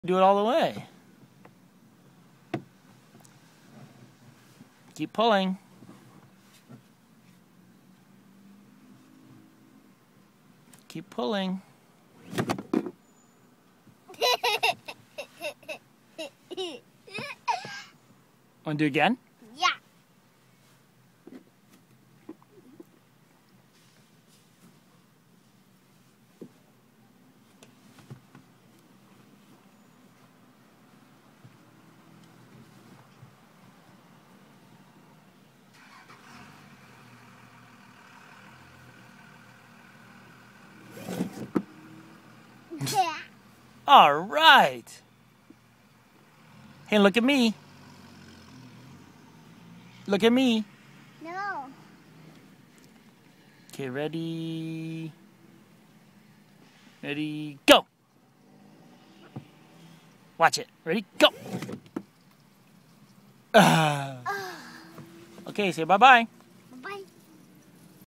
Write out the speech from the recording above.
Do it all the way. Keep pulling. Keep pulling. Want to do it again? Yeah. All right. Hey, look at me. Look at me. No. Okay, ready? Ready, go. Watch it. Ready, go. Okay, say bye-bye.